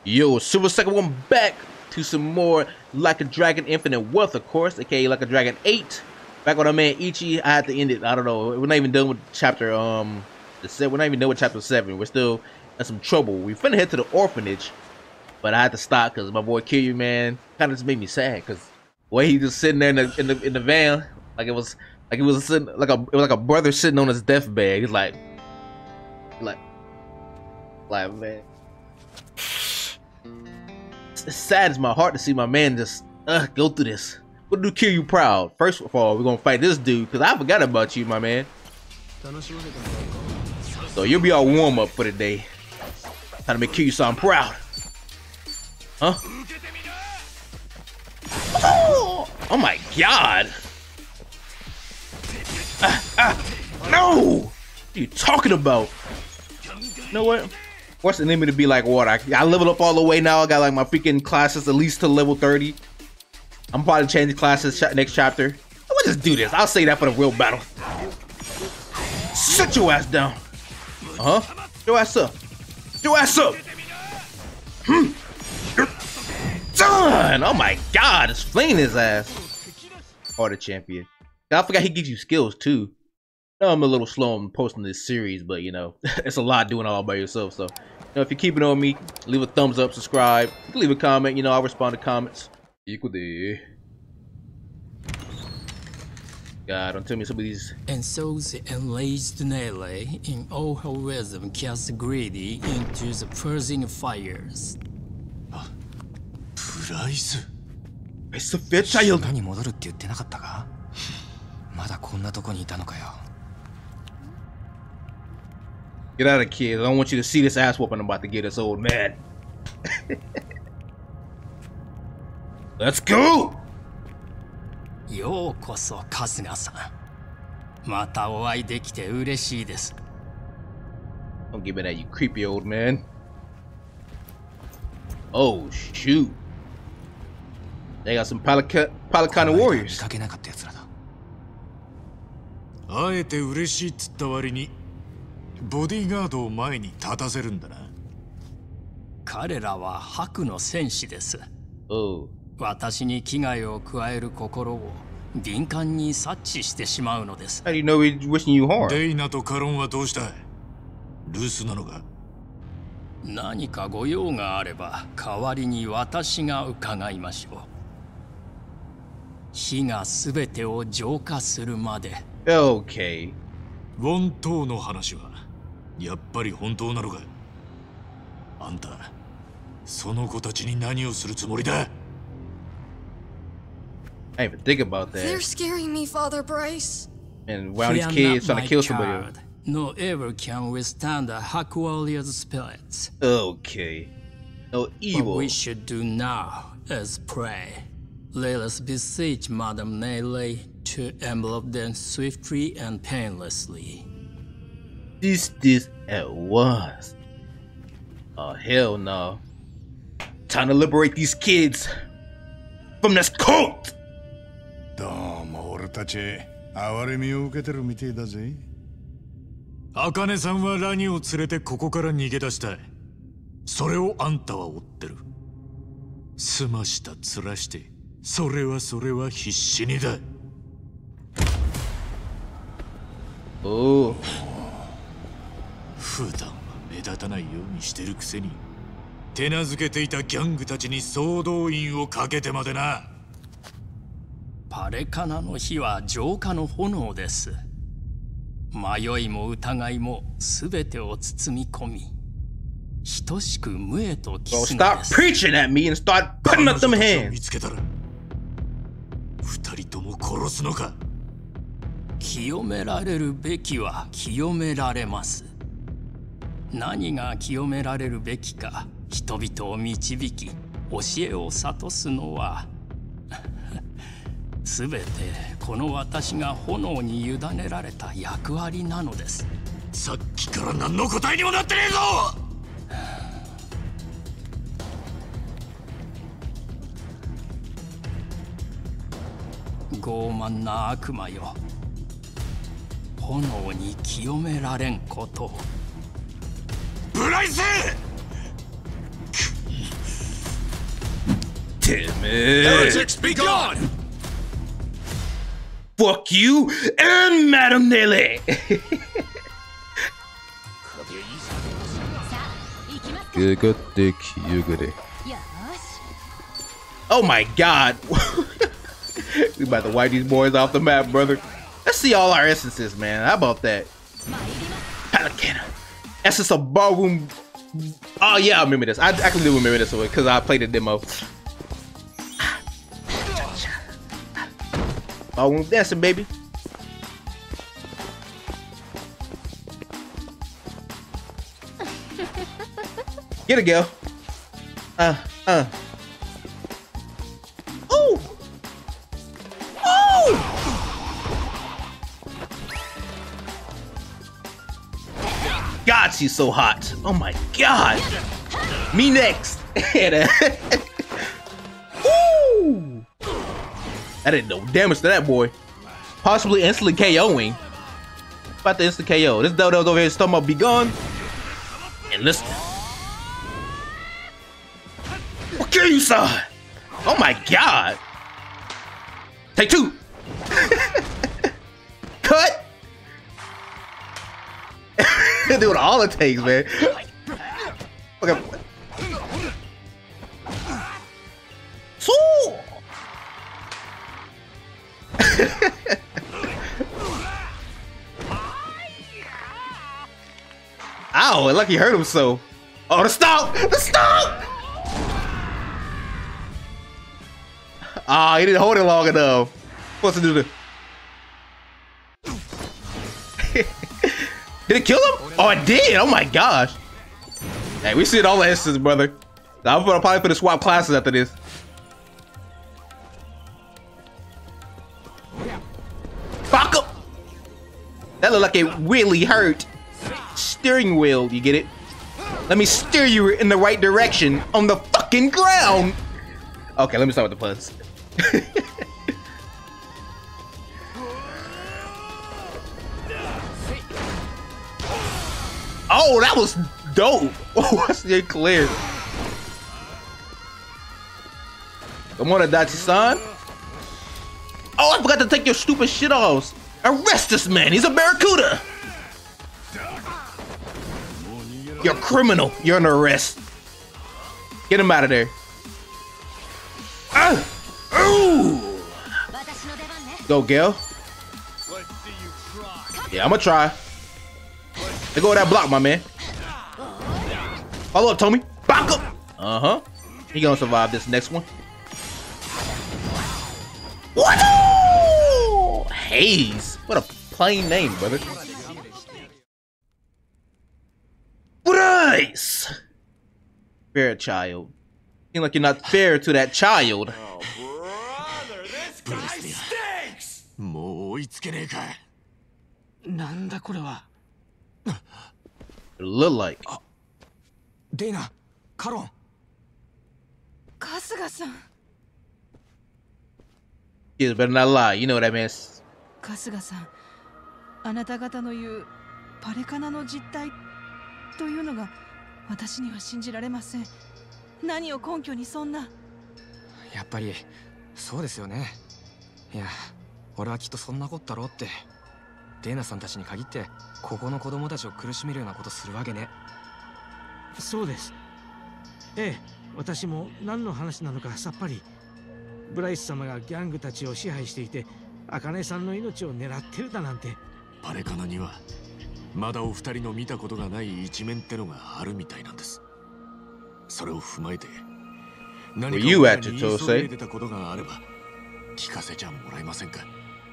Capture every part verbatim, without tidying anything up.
Yo, Silver Second one back to some more Like a Dragon Infinite Wealth, of course, aka Like a Dragon eight. Back on our man Ichi, I had to end it. I don't know. We're not even done with chapter um the set. We're not even done with chapter seven. We're still in some trouble. We finna head to the orphanage, but I had to stop because my boy Kiryu, man, kind of just made me sad because the way he just sitting there in the in the in the van, like it was like it was sitting, like a it was like a brother sitting on his deathbed. He's like, like, like man. It saddens my heart to see my man just uh, go through this. What do Kiryu proud? First of all, we're gonna fight this dude because I forgot about you, my man. So you'll be our warm up for the day. Trying to make Kiryu sound proud, huh? Oh, oh my God! Ah, ah, no! What are you talking about? You know what? What's the name of to be like water? I, I leveled up all the way now. I got like my freaking classes at least to level thirty. I'm probably changing classes ch next chapter. We'll just do this. I'll say that for the real battle. Sit your ass down. Uh huh. Your ass up. Your ass up. Hmm. You're done. Oh my God, it's flinging his ass. Oh, the champion. I forgot he gives you skills too. I know I'm a little slow on posting this series, but you know, it's a lot doing it all by yourself. So, you know, if you're keeping on me, leave a thumbs up, subscribe, leave a comment. You know, I'll respond to comments. Equal there. God, don't tell me some of these. And so the enraged Nele in all her wisdom cast Greedy into the purging fires. Price? It's a fair child. Get out of here. I don't want you to see this ass whooping I'm about to get this old man. Let's go! Yo koso, Kasuga-san. Mata oai dekite ureshii desu. Don't give me that, you creepy old man. Oh, shoot. They got some Palakana warriors. あえて嬉しいっつった割にボディーガードを前に立たせるんだな。 彼らは白の戦士です。 Oh. 私に危害を加える心を敏感に察知してしまうのです。 How do you know he's wishing you harm? デイナとカロンはどうした？留守なのか？ 何かご用があれば代わりに私が伺いましょう。火がすべてを浄化するまで。 Okay. ウォン島の話はやっぱり本当なのか？あんたその子たちに何をするつもりだ？ I didn't even think about that. They're scaring me, Father Bryce. And wow, these kids trying to kill somebody. No ever can withstand the Hack Warrior's spirits. Okay. No evil. What we should do now is pray. Let us beseech Madame Nele to envelop them swiftly and painlessly. This this at once. Oh hell no. Time to liberate these kids from this cult. どうも俺たち哀れみを受けてるみてえだぜ。 茜さんはラニを連れてここから逃げ出したい。それをあんたは追ってる。すました面して、それはそれは必死にだ。 おお。 普段は目立たないようにしてるくせに、手なずけていたギャングたちに総動員をかけてまでな。 パレカナの火は浄化の炎です。迷いも疑いもすべてを包み込み、等しく無へと帰すのです。 Stop preaching at me and start putting up them hands. 見つけたら、二人とも殺すのか？ 清められるべきは清められます。何が清められるべきか、人々を導き、教えを諭すのはすべてこの私が炎に委ねられた役割なのです。 さっきから何の答えにもなってねえぞ。 傲慢な悪魔よ、炎に清められんことを。 ブライス！ Damn it. Heretics, be gone! Fuck you and Madam Nelly. Oh my god. We about to wipe these boys off the map, brother. Let's see all our essences, man. How about that? Palacana. Essence of Ballroom. Oh yeah, I remember this. I actually do remember this one because I played the demo. Ballroom dancing, baby. Get it, girl. Uh, uh. Ooh. Ooh. God, she's so hot. Oh my god. Me next. Ooh. That did no damage to that boy. Possibly instantly KOing. About to instant K O. This dodo's over here is talking about be gone. And listen. Okay, you saw. Oh my god. Take two. Cut. Doing all it takes, man. Okay. So. Ow, lucky he hurt him so. Oh, the stop! The stop! Ah, oh, he didn't hold it long enough. What's to do the? Did it kill him? Oh, it did! Oh my gosh. Hey, we see it all the instances, brother. I'm gonna probably put the swap classes after this. Fuck up! That looked like it really hurt. Steering wheel, you get it? Let me steer you in the right direction on the fucking ground. Okay, let me start with the puns. Oh, that was dope. Oh, that's get clear. Come on, Adachi-san. Oh, I forgot to take your stupid shit off. Arrest this man. He's a barracuda. You're a criminal. You're under arrest. Get him out of there. Ah! Ooh! Go, Gale. Yeah, I'm gonna try. Let go of that block, my man. Follow up, Tommy. Back up. Uh huh. He gonna survive this next one. What? Haze. What a plain name, brother. Bryce. Fair child. Seem like you're not fair to that child. Oh, brother, this guy stinks! もう追いつけねえか。なんだこれは。 It look like. デイナ、カロン。 春日さん。 Kids better not lie. You know what that means. 春日さん、あなた方の言うパレカナの実態というのが私には信じられません。何を根拠にそんな。 やっぱりそうですよね。いや、俺はきっとそんなこったろうって。デーナさんたちに限ってここの子供たちを苦しめるようなことするわけね。 そうです。ええ、私も何の話なのかさっぱり。ブライス様がギャングたちを支配していて、茜さんの命を狙ってるだなんて。 パレカナにはまだお二人の見たことがない一面ってのがあるみたいなんです。それを踏まえて何か言いそびれてたことがあれば聞かせちゃもらえませんか。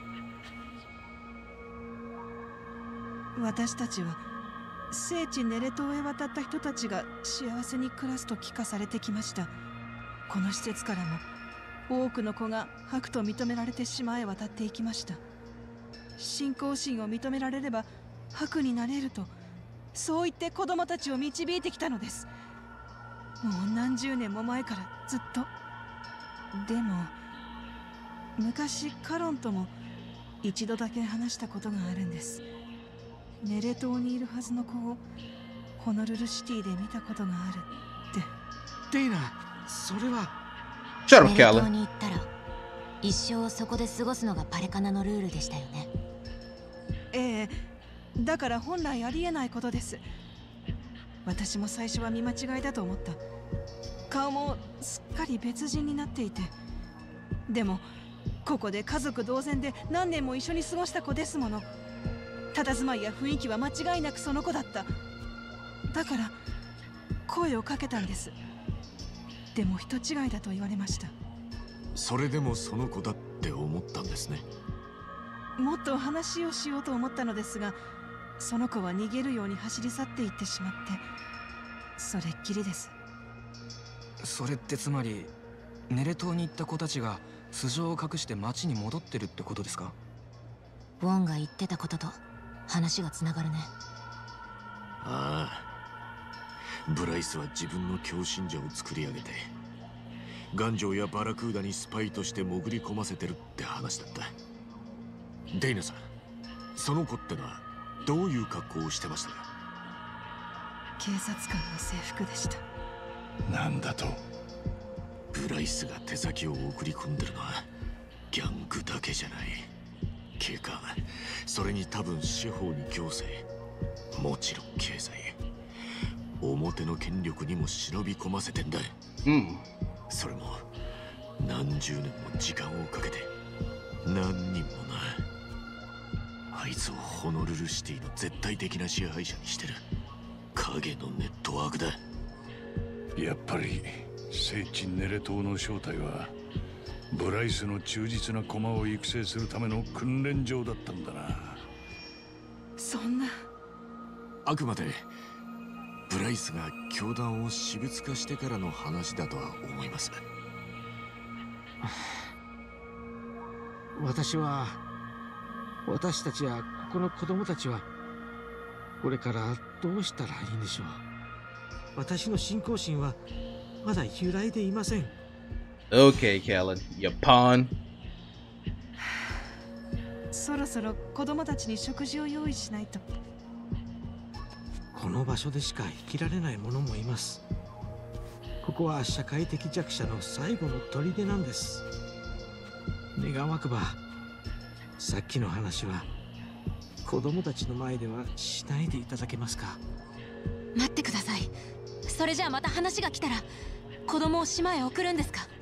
私たちは聖地ネレ島へ渡った人たちが幸せに暮らすと聞かされてきました。この施設からも多くの子が白と認められて島へ渡っていきました。信仰心を認められれば白になれると、そう言って子供たちを導いてきたのです。もう何十年も前からずっと。でも昔カロンとも一度だけ話したことがあるんです。ネレ島にいるはずの子をホノルルシティで見たことがあるって。 デイナ、それは。 Shut up, ネレ島 Callan. に行ったら一生そこで過ごすのがパレカナのルールでしたよね。 ええ、だから本来ありえないことです。私も最初は見間違いだと思った。顔もすっかり別人になっていて、でもここで家族同然で何年も一緒に過ごした子ですもの。佇まいや雰囲気は間違いなくその子だった。だから声をかけたんです。でも人違いだと言われました。 それでもその子だって思ったんですね。 もっと話をしようと思ったのですが、その子は逃げるように走り去っていってしまって、それっきりです。 それってつまりネレ島に行った子たちが素性を隠して町に戻ってるってことですか？ ウォンが言ってたことと話がつながるね。 ああ、ブライスは自分の強信者を作り上げてガンジョーやバラクーダにスパイとして潜り込ませてるって話だった。デイナさん、その子ってのはどういう格好をしてましたか？ 警察官の制服でした。 なんだと？ ブライスが手先を送り込んでるのはギャングだけじゃない。警官、それに多分司法に行政、もちろん経済、表の権力にも忍び込ませてんだ。 うん。 それも何十年も時間をかけて何人もな。あいつをホノルルシティの絶対的な支配者にしてる影のネットワークだ。 やっぱり聖地ネレ島の正体はブライスの忠実な駒を育成するための訓練場だったんだな。 そんな。 あくまでブライスが教団を私物化してからの話だとは思います。 私は私たちやここの子供たちはこれからどうしたらいいんでしょう。私の信仰心はまだ揺らいでいません。 Okay, Callan, you pawn. そろそろ子供たちに食事を用意しないと。 この場所でしか生きられない者もいます。ここは社会的弱者の最後の砦なんです。願わくばさっきの話は子供たちの前ではしないでいただけますか？ 待ってください。それじゃあまた話が来たら子供を島へ送るんですか？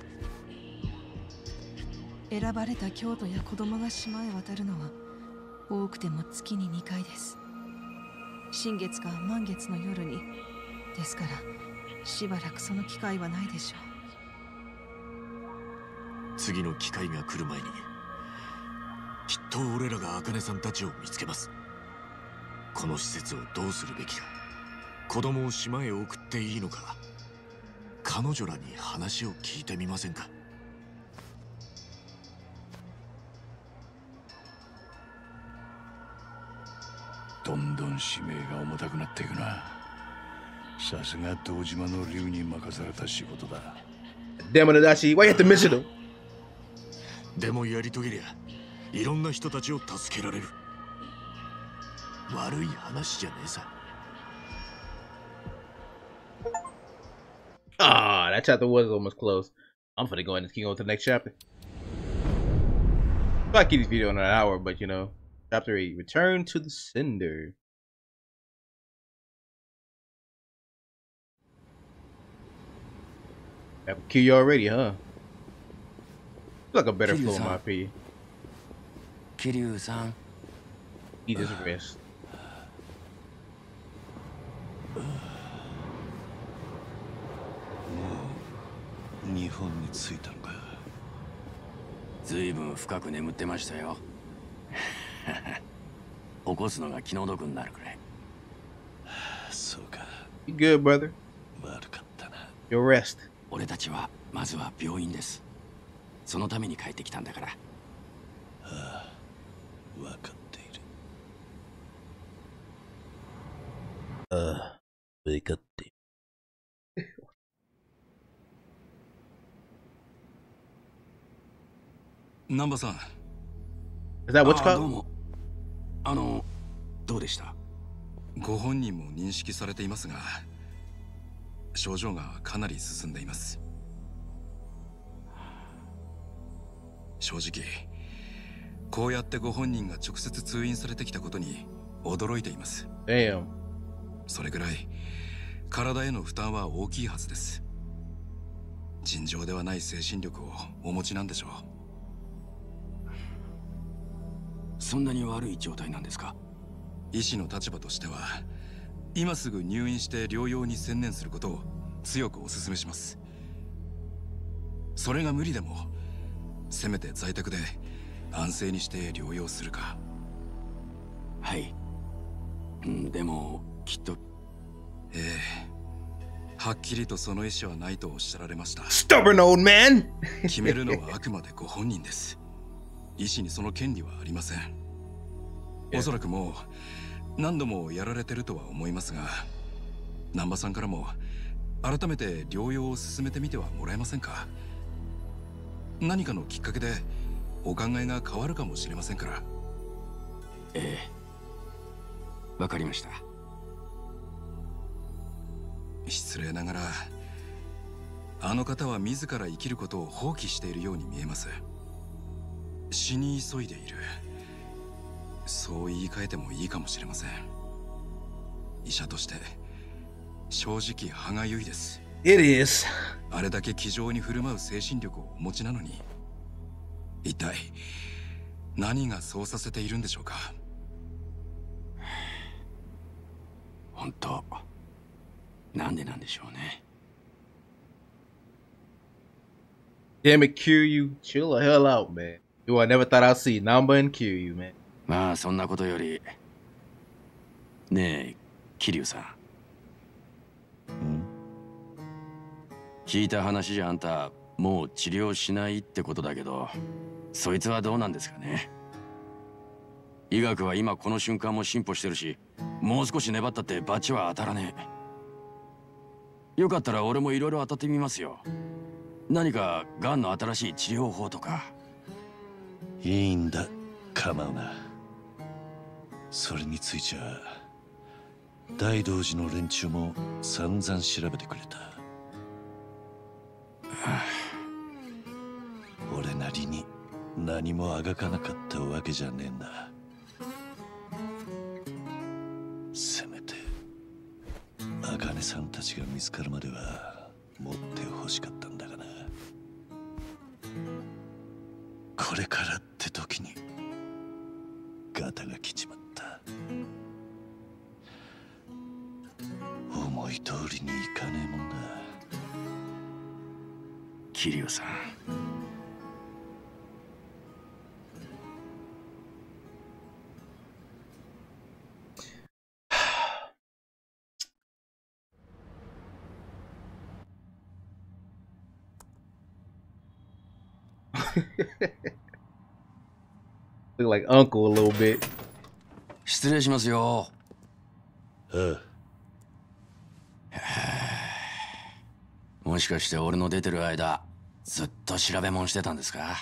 選ばれた教徒や子供が島へ渡るのは多くても月ににかいです。新月か満月の夜に。ですからしばらくその機会はないでしょう。次の機会が来る前にきっと俺らが茜さんたちを見つけます。この施設をどうするべきか、子供を島へ送っていいのか、彼女らに話を聞いてみませんか？ どんどん使命が重たくなっていくな。さすが堂島の竜に任された仕事だ。 Damn it, Adachi, why you have to mention him? でもやり遂げりゃいろんな人たちを助けられる。悪い話じゃねえさ。 Ah, that chapter was almost closed. I'm finna go ahead and keep going to the next chapter. I'll keep this video in an hour, but you know, chapter eight, Return to the Cinder. That would kill you already, huh? Like a better flow in my opinion. Kiryu-san. He just rest. 日本に着いたのか。ずいぶん深く眠ってましたよ。起こすのが気の毒になるくらい。そうか。 You good, brother? 悪かったな。 Your rest. 俺たちはまずは病院です。そのために帰ってきたんだから。ああ、分かっている。 ああ、分かっている。 南波さん。 Is that what you あ、 call? どうも。あの、どうでした？ ご本人も認識されていますが、症状がかなり進んでいます。 正直こうやってご本人が直接通院されてきたことに驚いています。 Damn。 それぐらい体への負担は大きいはずです。尋常ではない精神力をお持ちなんでしょう。 そんなに悪い状態なんですか？ 医師の立場としては今すぐ入院して療養に専念することを強くお勧めします。それが無理でもせめて在宅で安静にして療養するか。 はい。でもきっとええ、はっきりとその意思はないとおっしゃられました。 Stubborn old man 決めるのはあくまでご本人です。医師にその権利はありません。おそらくもう何度もやられてるとは思いますが、南波さんからも改めて療養を進めてみてはもらえませんか？何かのきっかけでお考えが変わるかもしれませんから。 ええ、わかりました。 失礼ながらあの方は自ら生きることを放棄しているように見えます。死に急いでいる、そう言い換えてもいいかもしれません。医者として正直歯がゆいです。 It is。 あれだけ気丈に振る舞う精神力をお持ちなのに、一体何がそうさせているんでしょうか。 本当なんでなんでしょうね。 Damn it, Kiryu. Chill the hell out, man. Yo, I never thought I'd see Namba and Kiryu, man. まあそんなことよりねえ桐生さん、聞いた話じゃあんたもう治療しないってことだけど、そいつはどうなんですかね。医学は今この瞬間も進歩してるし、もう少し粘ったってバチは当たらねえ。よかったら俺もいろいろ当たってみますよ。何かがんの新しい治療法とか。 いいんだ、構うな。それについちゃ大道寺の連中も散々調べてくれた。俺なりに何もあがかなかったわけじゃねえんだ。せめて茜さんたちが見つかるまでは持ってほしかったんだがな。これからって時にガタが来ちまった。思い通りにいかねえもんだ。 桐生さん、 Look like uncle a little bit. 失礼しますよ。 ああ。もしかして俺の出てる間ずっと調べ物してたんですか？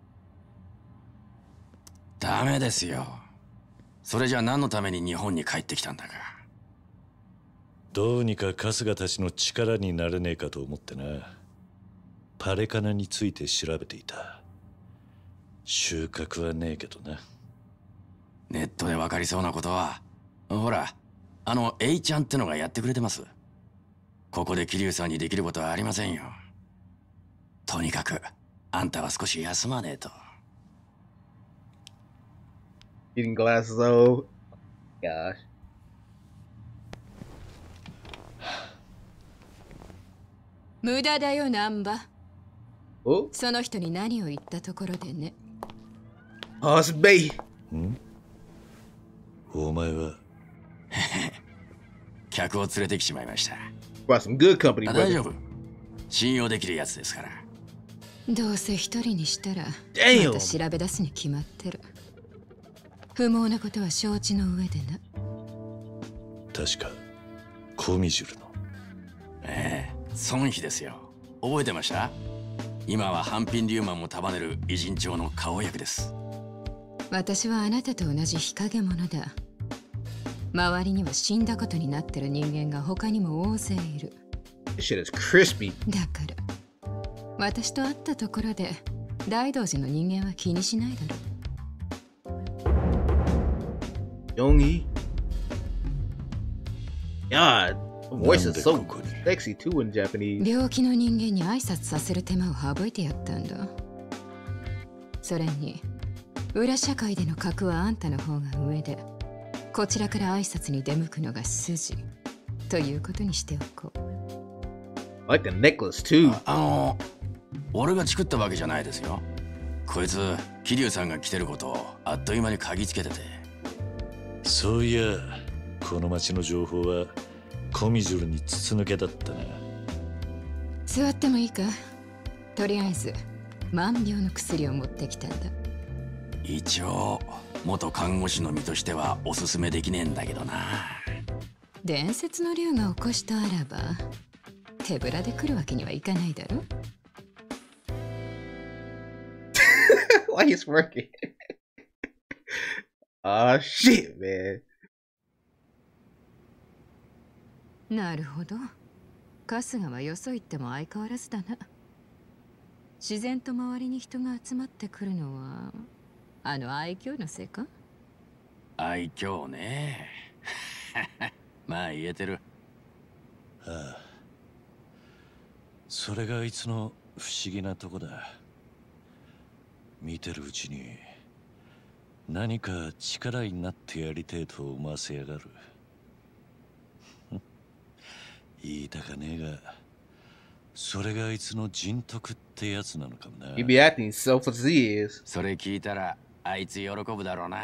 ダメですよ。それじゃ何のために日本に帰ってきたんだか。 どうにか春日たちの力になれねえかと思ってな。パレカナについて調べていた。収穫はねえけどな。 ネットで分かりそうなことは、ほら、あの A ちゃんってのがやってくれてます。ここで桐生さんにできることはありませんよ。とにかくあんたは少し休まねえと。 Getting glasses old. Gosh. 無駄だよ難波。 お、 その人に何を言ったところでね。 Hoss Bay。 ん？お前は客を連れてきちまいました。 Brought some good company, brother. 大丈夫。信用できるやつですから。 どうせ一人にしたら Damn また調べ出すに決まってる。不毛なことは承知の上でな。 確かコミジュルの。 ええ、孫妃ですよ。覚えてました？今はハンピン・リューマンも束ねる偉人帳の顔役です。 私はあなたと同じ日陰者だ。周りには死んだことになってる人間が他にも大勢いる。 This shit is crispy. だから私と会ったところで大道寺の人間は気にしないだろ。 Yoongi. God, her voice is so sexy too in Japanese. 病気の人間に挨拶させる手間を省いてやったんだ。それに裏社会での格はあんたの方が上で、こちらから挨拶に出向くのが筋ということにしておこう。 Like the necklace too. あの、俺が作ったわけじゃないですよ。こいつ、桐生さんが来てることをあっという間に嗅ぎつけてて。 そういや、この町の情報はコミジュルに筒抜けだったな。 座ってもいいか。とりあえず万病の薬を持ってきたんだ。 一応元看護師の身としてはおすすめできねえんだけどな。 伝説の竜が起こしたあらば手ぶらで来るわけにはいかないだろ。 Why he's working? Ah, shit, man. なるほど。春日はよそ行っても相変わらずだな。自然と周りに人が集まってくるのはあの愛嬌のせいか。 愛嬌ね。まあ言えてる。 ああ、それがあいつの不思議なとこだ。見てるうちに何か力になってやりてえと思わせやがる。言いたかねえが、それがあいつの人徳ってやつなのかもな。 He be acting self-as-he is. それ聞いたらあいつ喜ぶだろうな。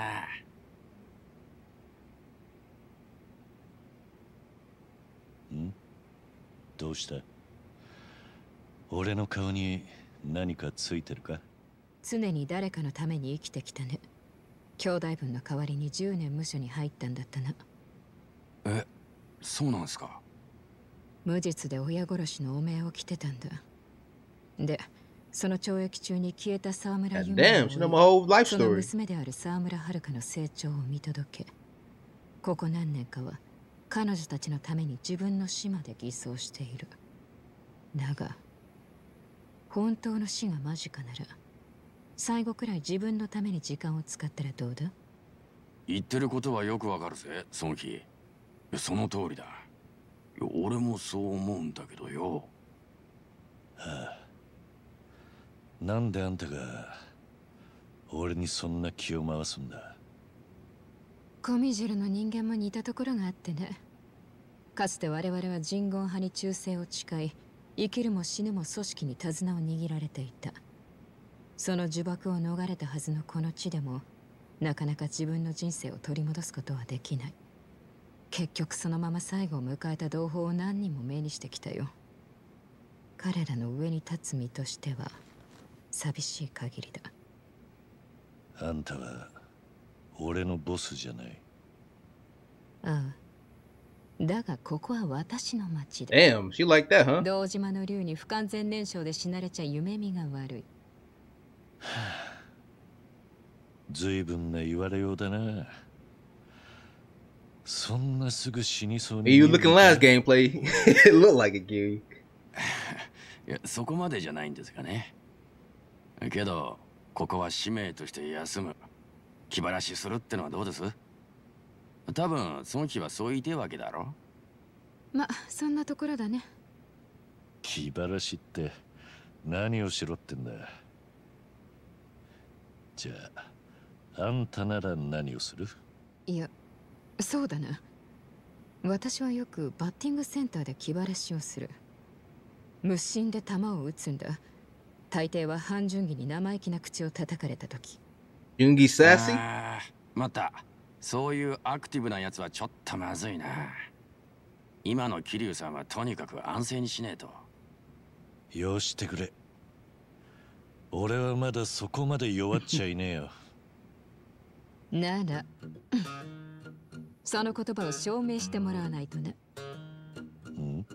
ん？どうした？俺の顔に何かついてるか？ 常に誰かのために生きてきたね。兄弟分の代わりにじゅうねん無所に入ったんだったな。 え、そうなんすか。 無実で親殺しの汚名を着てたんだ。で、その懲役中に消えた沢村由美を追い、その娘である沢村遥の成長を見届け、ここ何年かは彼女たちのために自分の死まで偽装している。だが本当の死が間近なら最後くらい自分のために時間を使ったらどうだ。 言ってることはよくわかるぜ、ソンキ。その通りだ。俺もそう思うんだけどよ。 はあ、なんであんたが俺にそんな気を回すんだ。 コミジュルの人間も似たところがあってね。かつて我々は人言派に忠誠を誓い、生きるも死ぬも組織に手綱を握られていた。その呪縛を逃れたはずのこの地でも、なかなか自分の人生を取り戻すことはできない。結局そのまま最後を迎えた同胞を何人も目にしてきたよ。彼らの上に立つ身としては寂しい限りだ。 あんたは俺のボスじゃない。 ああ、だがここは私の町だ。 Damn, she like that, huh? 堂島の竜に不完全燃焼で死なれちゃ夢見が悪い。 ずいぶんな言われようだな。そんなすぐ死にそうに。 Hey, you looking last gameplay. It looked like it, Gary. いや、そこまでじゃないんですがね。けどここは使命として休む、気晴らしするってのはどうです？多分その日はそう言いてえわけだろ。 ま、そんなところだね。 気晴らしって何をしろってんだ。じゃああんたなら何をする？ いや、そうだな。私はよくバッティングセンターで気晴らしをする。無心で球を打つんだ。大抵は半純義に生意気な口を叩かれた時。 純義サシ？ またそういうアクティブなやつはちょっとまずいな。今の桐生さんはとにかく安静にしねえと。 よしてくれ。俺はまだそこまで弱っちゃいねえよ。 ならその言葉を証明してもらわないとね。 ん？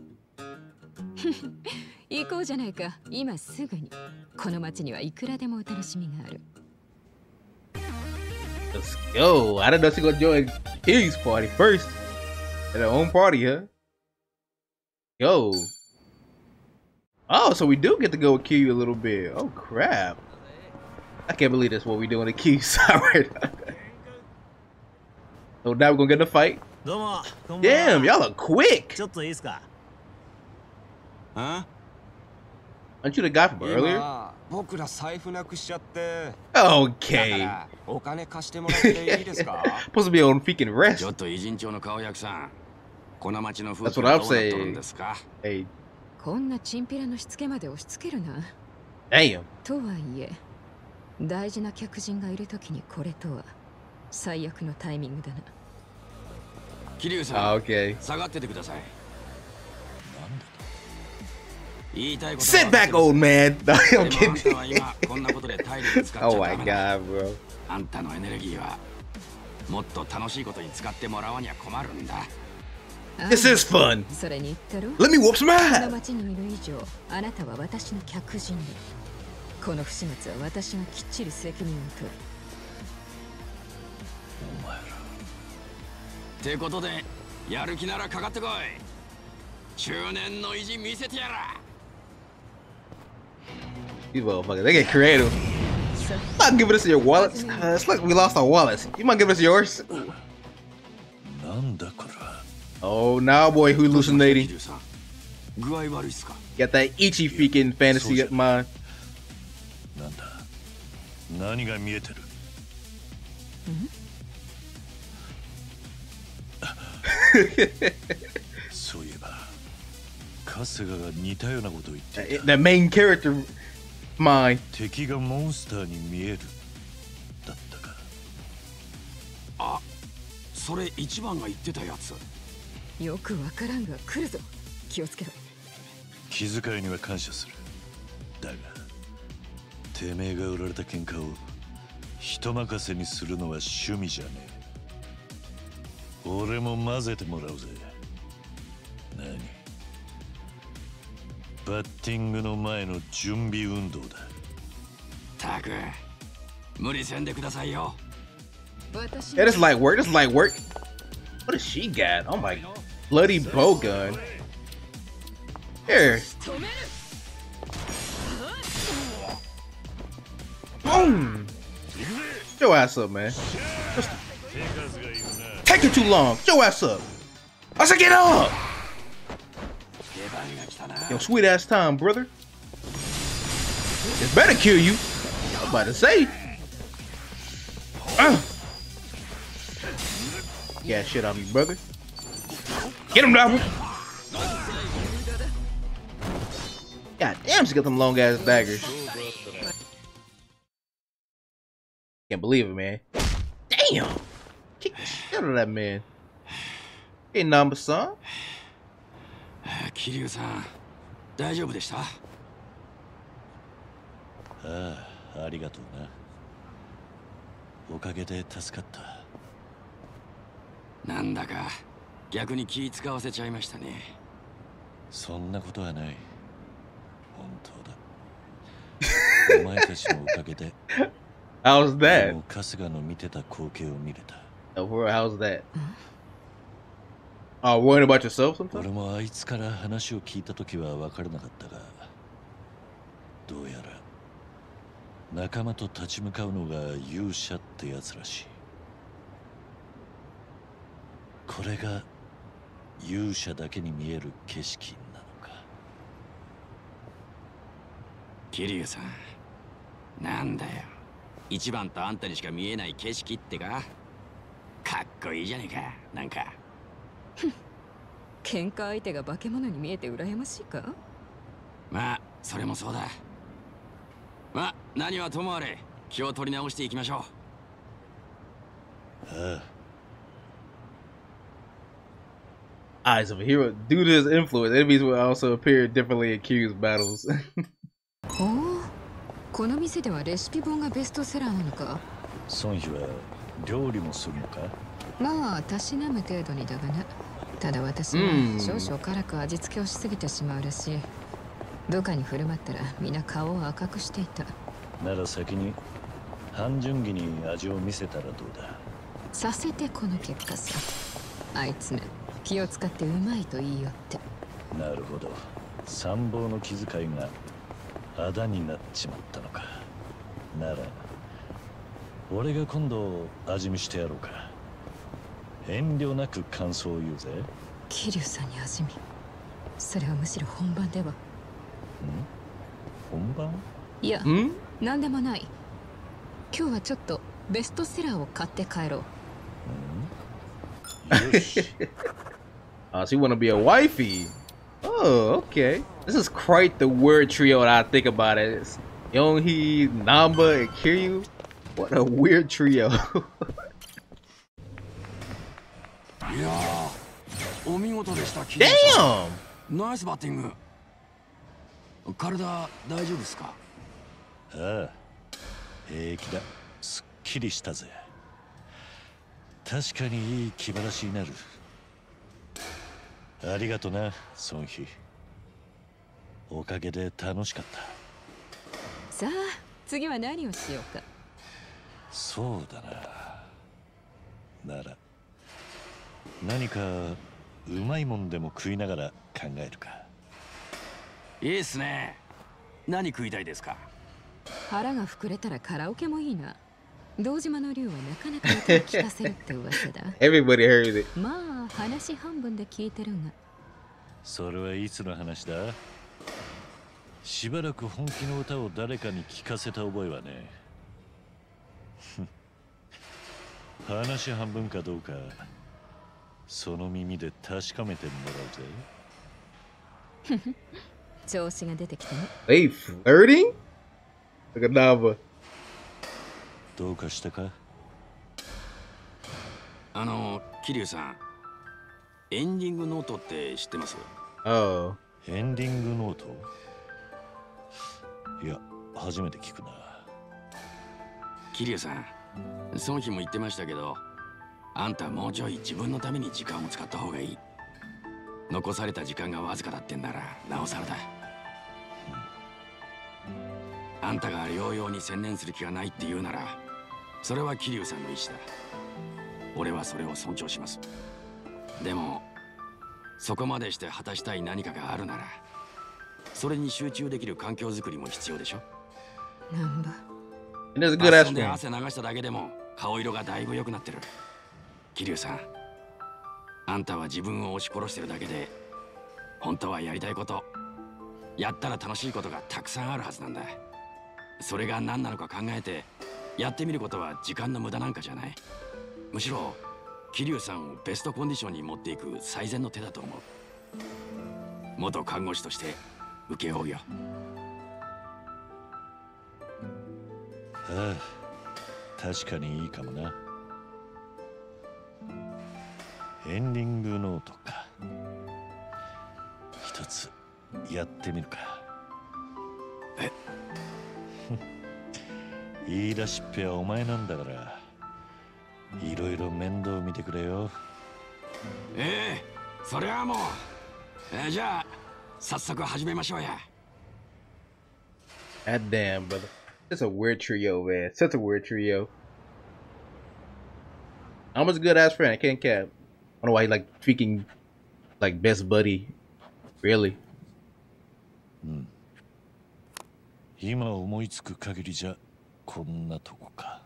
行こうじゃないか、今すぐに。この町にはいくらでもお楽しみがある。 Let's go. I didn't know she gonna join Kiryu's party first. At her own party, huh? Yo. Oh, so we do get to go with Kiryu a little bit. Oh crap. I can't believe that's what we're doing to Keith Sour. So now we're gonna get in a fight. Damn, y'all are quick. Huh? Aren't you the guy from earlier? Okay. Supposed to be on freaking rest. That's what I'm saying. Hey. こんなチンピラのしつけまで押し付けるな。 Damn. とはいえ、大事な客人がいるときにこれとは最悪のタイミングだな。 桐生さん、 ah, okay. 下がっててください。言いたいこと Sit back, old man. I'm kidding. は今こんなことで体力使っちゃ Oh ダ my メだ。 god, bro. あんたのエネルギーはもっと楽しいことに使ってもらわには困るんだ。 This is fun. それに言ったろ。 Let me whoop some こ ass. の町にいる以上、あなたは私の客人で、この不始末は私がきっちり責任を取る。 お前ら。ってことで、やる気ならかかってこい。中年の意地見せてやら。 These motherfuckers, they get creative. Not giving us your wallets. Uh, it's like we lost our wallets. You might give us yours. Oh, now boy, who hallucinating? Got that Ichi freaking fantasy of mine. なんだ何が見えてるそういえば春日が似たようなことを言っていた The main character mine 敵がモンスターに見えるだったかあ、それ一番が言ってたやつよくわからんが来るぞ気をつけろ気遣いには感謝するだがてめえが売られた喧嘩を人任せにするのは趣味じゃねえ俺も混ぜてもらうぜ何バッティングの前の準備運動だたく無理せんでくださいよ Yeah, this light work, this light work. What does she got? Oh my bloody bow gun. Here. Boom! Get your ass up, man. Just take it too long. Get your ass up. I said get up! Yo, sweet ass time, brother. It better kill you. I was about to say. Uh. Yeah, shit on me, brother. Get him, Dabble. God damn, she got them long ass daggers. Can't believe it, man. Damn. Kick the shit out of that man. Hey, number son. 桐生さん、大丈夫でした？ああ、ありがとうな。おかげで助かった。 なんだか逆に気使わせちゃいましたね。 そんなことはない。本当だ。お前たちのおかげで。 How's that? 春日の見てた光景を見れた。 Oh, how's that? Oh, worrying about yourself sometimes? 俺もあいつから話を聞いたときは分からなかったが、どうやら仲間と立ち向かうのが勇者ってやつらしい。これが勇者だけに見える景色なのか。 桐生さん、なんだよ。一番とあんたにしか見えない景色ってか。かっこいいじゃねえか、なんか。 喧嘩相手が化け物に見えて羨ましいか？ まあ、それもそうだ。まあ、何はともあれ、気を取り直していきましょう。ああ。Eyes of a hero. Due to his influence, enemies will also appear differently in Q's battles. ほう、この店ではレシピ本がベストセラーなのか。 孫妃は料理もするのか？ まあ、たしなむ程度にだがな。ただ私は少々辛く味付けをしすぎてしまうらしい。部下に振る舞ったら皆顔を赤くしていた。 なら先に半純義に味を見せたらどうだ？ させてこの結果さ。あいつめ気を使ってうまいと言いよって。 なるほど。参謀の気遣いがあだになっちまったのか。なら俺が今度味見してやろうか。遠慮なく感想を言うぜ。 桐生さんに味見。それはむしろ本番では。ん？ 本番？ いや、なんでもない。今日はちょっとベストセラーを買って帰ろう。 Oh, she wanna be a wifey. Oh, okay. This is quite the word trio when I think about it. It's Yonhee, Namba, and Kiryu. What a weird trio. いやー、お見事でした。 Damn! ナイスバッティング。体大丈夫ですか？ ああ、平気だ。すっきりしたぜ。確かにいい気晴らしになる。ありがとな、ソンヒ。おかげで楽しかった。 さあ、次は何をしようか。 そうだな。なら何かうまいもんでも食いながら考えるか。 いいっすね。何食いたいですか？ 腹が膨れたらカラオケもいいな。堂島の竜はなかなか歌を聞かせるって噂だ。 Everybody heard it. まあ話半分で聞いてるが。 それはいつの話だ？しばらく本気の歌を誰かに聞かせた覚えはね。話半分かどうか、その耳で確かめてもらうぜ。 調子が出てきたね。 They flirting? Look at Nava. どうかしたか？ あの、桐生さん、エンディングノートって知ってます？ ああ。 エンディングノート？いや、初めて聞くな。 桐生さん、その日も言ってましたけど、あんたもうちょい自分のために時間を使った方がいい。残された時間がわずかだってんならなおさらだ。あんたが療養に専念する気がないって言うなら、それは桐生さんの意思だ。俺はそれを尊重します。でもそこまでして果たしたい何かがあるなら、それに集中できる環境づくりも必要でしょ。 なんば。 There's a good ass で汗流しただけでも顔色がだいぶ良くなってる。桐生さん、あんたは自分を押し殺してるだけで、本当はやりたいこと、やったら楽しいことがたくさんあるはずなんだ。それが何なのか考えてやってみることは時間の無駄なんかじゃない。むしろ桐生さんをベストコンディションに持っていく最善の手だと思う。元看護師として請け負うよ。 ああ、確かにいいかもな。エンディングノートか。一つやってみるか。 え？ 言い出しっぺはお前なんだから、いろいろ面倒見てくれよ。 ええ、それはもう、えー、じゃあ早速始めましょうや。 God damn, brother. That's a weird trio, man. Such a weird trio. Almost a good ass friend. I can't cap. I don't know why he like freaking like best buddy. Really. うん。今思いつく限りじゃこんなとこか。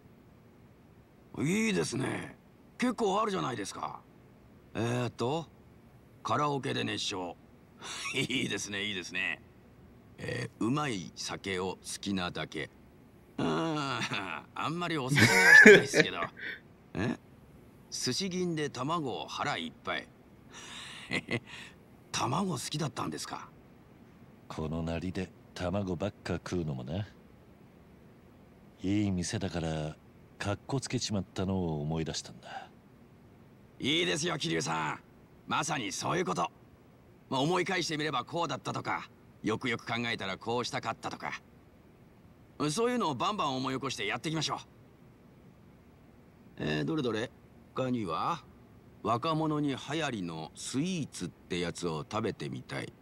いいですね。結構あるじゃないですか。えー、っとカラオケで熱唱。いいですね、いいですね。えー、うまい酒を好きなだけ。うん、あんまりおすすめはしてないですけど。え？寿司銀で卵を腹いっぱい。卵好きだったんですか？ このなりで卵ばっか食うのもな。いい店だからかっこつけちまったのを思い出したんだ。 いいですよ、桐生さん。まさにそういうこと。まあ、思い返してみればこうだったとか、よくよく考えたらこうしたかったとか、そういうのをバンバン思い起こしてやっていきましょう。えー、どれどれ他には若者に流行りのスイーツってやつを食べてみたい。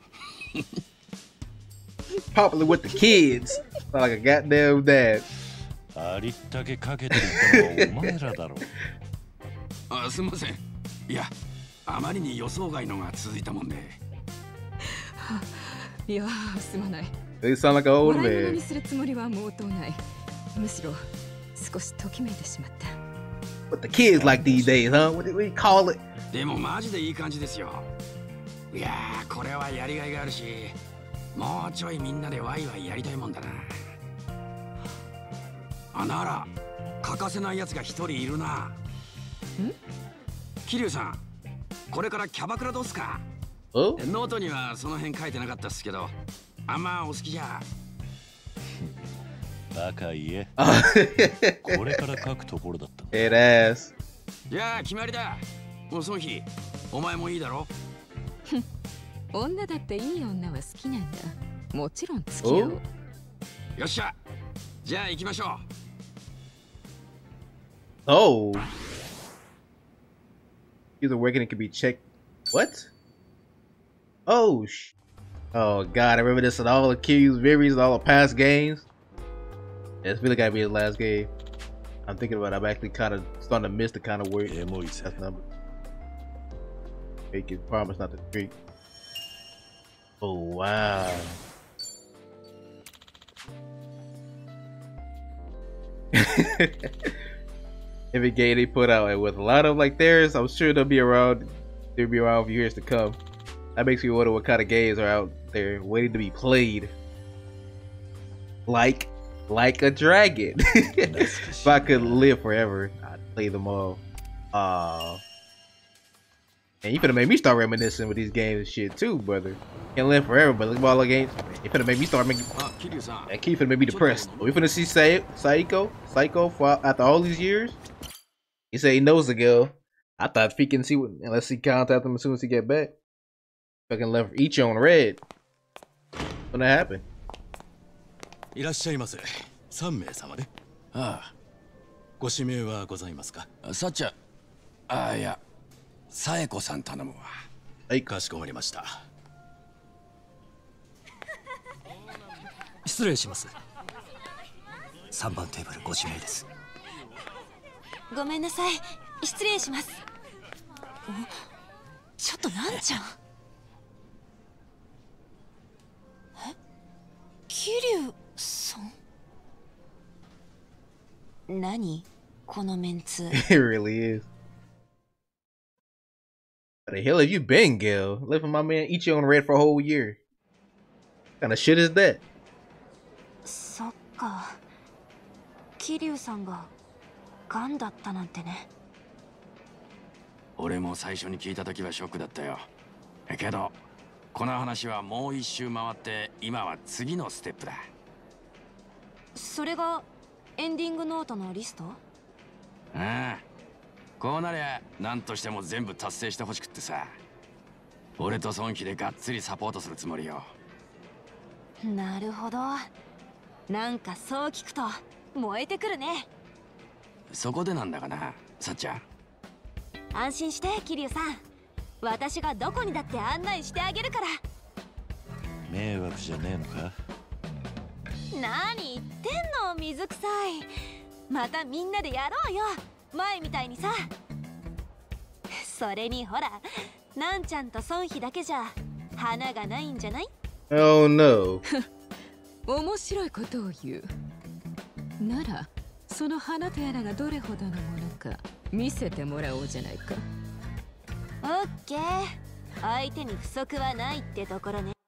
Popular with the kids. Like a goddamn dad. ありったけかけていたのはお前らだろう。 あ、すみません。いや、あまりに予想外のが続いたもんで。 いやー、すまない。 They sound like an old 笑い物 man. にするつもりは毛頭ない。むしろ少しときめいてしまった。 What the kids like these days, huh? What do we call it? でもマジでいい感じですよ。いやー、これはやりがいがあるし、もうちょいみんなでワイワイやりたいもんだな。あ、なら欠かせないやつが一人いるな。ん？桐生さん、これからキャバクラどうすか？ノートにはその辺書いてなかったっすけど、あんまお好きじゃ。 バカ言え。これから書くところだった。 Head ass。 いやー、決まりだ。もうその日、お前もいいだろ。 女だっていい女は好きなんだ。もちろん付き合おう。 よっしゃ。じゃあ行きましょう。Oh. Either working it could be checked. What? Oh sh. Oh god, I remember this in all the Q's, Viries, all the past games. It's really gotta be his last game. I'm thinking about it. I'm actually kind of starting to miss the kind of work. That's number. Make it promise not to drink. Oh wow. Every game they put out, and with a lot of like theirs, I'm sure they'll be around. They'll be around for years to come. That makes me wonder what kind of games are out there waiting to be played. Like, like a dragon. If I could live forever, I'd play them all. Uh, and you finna make me start reminiscing with these games and shit too, brother. Can't live forever, but look at all the games. You finna make me start making. That key finna make me depressed. Are we finna see Say Saiko? Psycho for after all these years? He said he knows the girl. I thought if he can see what, unless he contact him as soon as he get back. Fucking left each on red. When that happened? いらっしゃいませ。三名様で。ああ。ご指名はございますか。 さっちゃ。ああ、いや。さえこさん頼むわ。 はい、かしこまりました。 失礼します。三番テーブルご指名です。 ごめんなさい。失礼します。お、ちょっとなんちゃん。え？桐生さん？何？このメンツ。 It really is. What the hell have you been, Gil? Letting my man eat you on red for a whole year. What kind of shit is that? そっか。桐生さんがガンだったなんてね。 俺も最初に聞いた時はショックだったよ。けどこの話はもう一周回って今は次のステップだ。 それがエンディングノートのリスト？ ああ、こうなりゃ何としても全部達成してほしくってさ。俺と孫輝でがっつりサポートするつもりよ。 なるほど。なんかそう聞くと燃えてくるね。 そこでなんだがな、さっちゃん。 安心して桐生さん。私がどこにだって案内してあげるから。 迷惑じゃねえのか？ 何言ってんの、水臭い。またみんなでやろうよ、前みたいにさ。それにほら、なんちゃんと孫妃だけじゃ花がないんじゃない？ Oh no. 面白いことを言う。ならその花とやらがどれほどのものか見せてもらおうじゃないか。 オッケー。相手に不足はないってところね。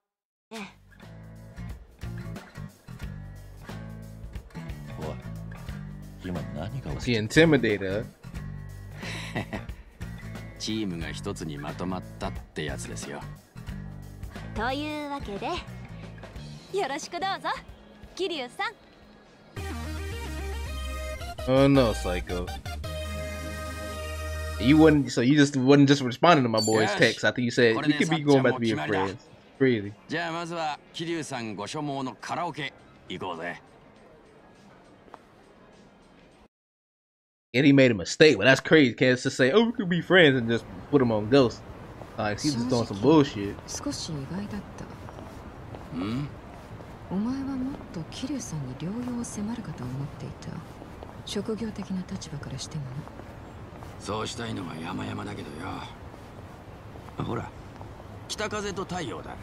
おい、今何が起きた？ Intimidator チームが一つにまとまったってやつですよ。 というわけでよろしくどうぞ、桐生さん。 Oh no, Psycho. You wouldn't, so you just wasn't just responding to my boy's text after you said you could be going back to being friends. Crazy. じゃあまずは桐生さんご所望のカラオケ行こうぜ。 And he made a mistake, but that's crazy. Can't just say, "Oh, we could be friends," and just put him on Ghost. Like he's just doing some bullshit. 少し意外だった。 うん？ お前はもっと桐生さんに療養を迫るかと思っていた。職業的な立場からしてもね。 そうしたいのは山々だけどよ。ほら、北風と太陽だ。ん？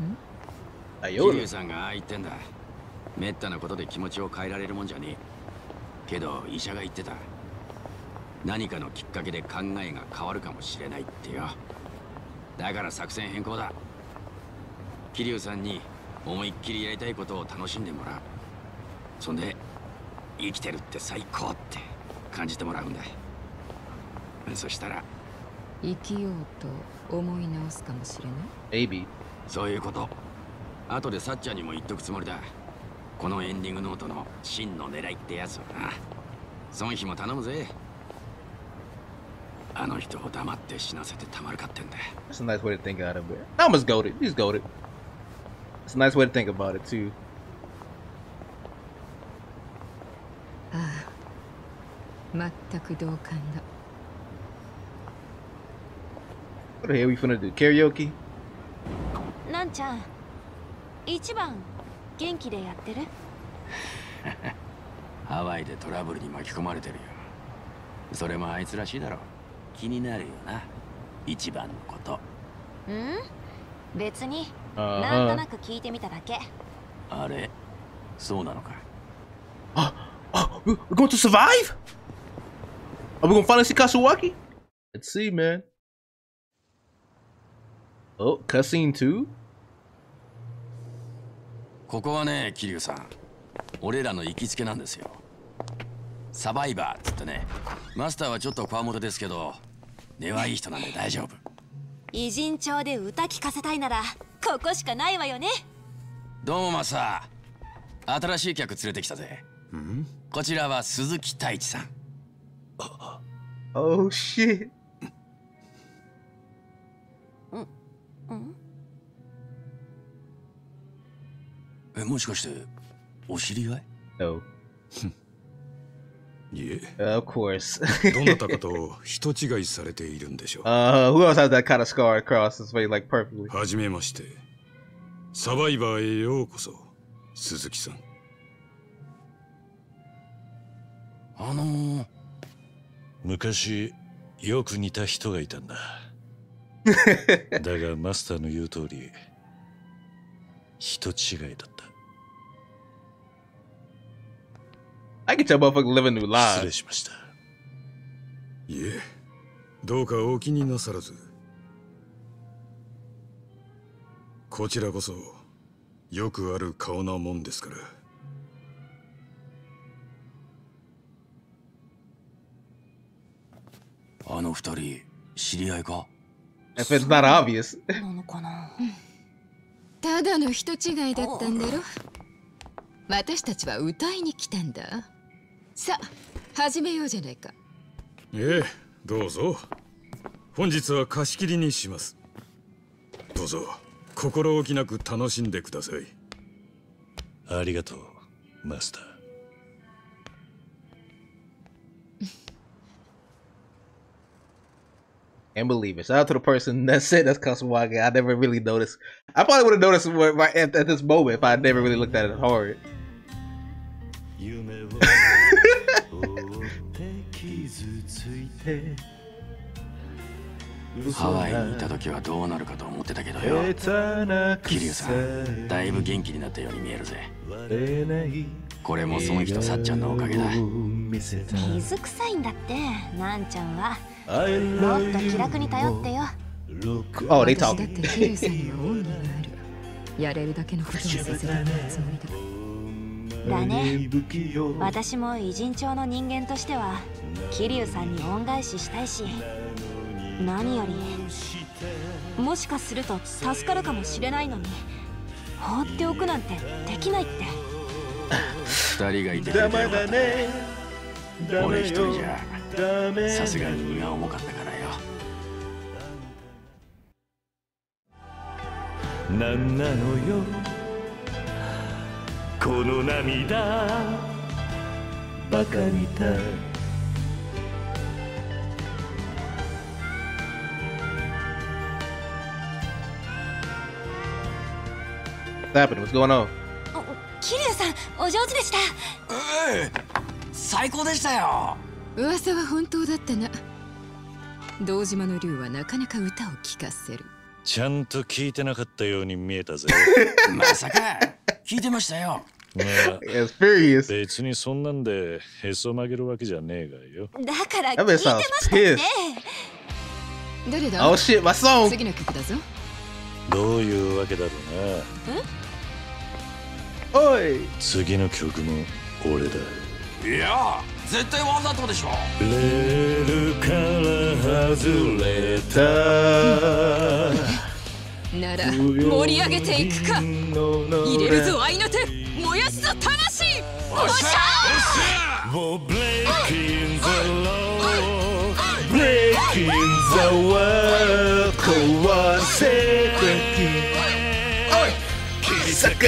太陽だ。 桐生さんがああ言ってんだ。めったなことで気持ちを変えられるもんじゃねえ。 けど医者が言ってた。何かのきっかけで考えが変わるかもしれないってよ。だから作戦変更だ。桐生さんに思いっきりやりたいことを楽しんでもらう。そんで生きてるって最高って感じてもらうんだ。そしたら生きようと思い直すかもしれない。 Maybe。 そういうこと。後でサッチャーにも言っとくつもりだ。このエンディングノートの真の狙いってやつはな。孫妃も頼むぜ。あの人を黙って死なせてたまるかってんだ。 That's a nice way to think about it, but Nama's goated. He's goated. It's a nice way to think about it too. ああ、全く同感だ。 What the hell we finna do? Karaoke? なんちゃん、一番元気でやってる？ ハワイでトラブルに巻き込まれてるよ。それもあいつらしいだろ。気になるよな、一番のこと。 うん？別に、 Uh-huh. なんとなく聞いてみただけ。 あれ、そうなのか。 Oh, oh, we're going to survive? Are we gonna finally see Kashiwagi? Let's see, man. Oh, cutscene two? ここはね、桐生さん、俺らの行きつけなんですよ。サバイバーっつってね。マスターはちょっとこわもてですけど、根はいい人なんで大丈夫。 偉人町で歌聞かせたいならここしかないわよね。 どうもマスター、新しい客連れてきたぜ。 ん？ こちらは鈴木太一さん。 Oh shit. うん、うん。 え、もしかしてお知り合い？ No. いえ。 Of course. どなたかと人違いされているんでしょう。 Uh, who else has that kind of scar across his face like perfectly? はじめまして。サバイバーへようこそ、鈴木さん。 あのー、 昔よく似た人がいたんだ。だがマスターの言う通り、人違いだった。 I can tell motherfucker living new lives. 失礼しました。 いえ、どうかお気になさらず。こちらこそよくある顔なもんですから。 あの二人知り合いか？ If it's not obvious. なのかな。 ただの人違いだったんだろ。私たちは歌いに来たんだ。さあ始めようじゃないか。 ええ、どうぞ。本日は貸し切りにします。どうぞ心置きなく楽しんでください。 ありがとう、マスター。 Can't believe it. Shout out to the person that said that's Kashiwagi. I never really noticed. I probably would have noticed right at, at this moment if I never really looked at it hard. ハワイにいた時はどうなるかと思ってたけどよ。桐生さん、だいぶ元気になったように見えるぜ。これもその人さっちゃんのおかげだ。 水臭いんだって、なんちゃんは。もっと気楽に頼ってよ。 Oh, they talking. 私だって桐生さんには恩義がある。やれるだけのことをさせてもらうつもりだ。 だね。私も偉人町の人間としては桐生さんに恩返ししたいし、何よりもしかすると助かるかもしれないのに放っておくなんてできないって。 二人がいてくれてよかったね。俺一人じゃさすがに荷が重かったからよ。 なんなのよこの涙バカみたい。 What's happening? What's going on? 桐生さん、お上手でした。 ええ、最高でしたよ。 噂は本当だったな。堂島の竜はなかなか歌を聴かせる。 ちゃんと聞いてなかったように見えたぜ。 まさか聞いてましたよ。 It's furious. 別にそんなんでへそ曲げるわけじゃねえがよ。 だから聞いてましたね。 誰だ？ Oh shit, my song. 次の曲だぞ。 どういうわけだろうな。おい。 次の曲も俺だ。 いや、絶対わざとでしょ。 レールから外れた。 なら盛り上げていくか。入れるぞ愛の手、燃やすぞ魂。おっしゃー。Breaking the law, breaking the world, 壊せ切り裂かって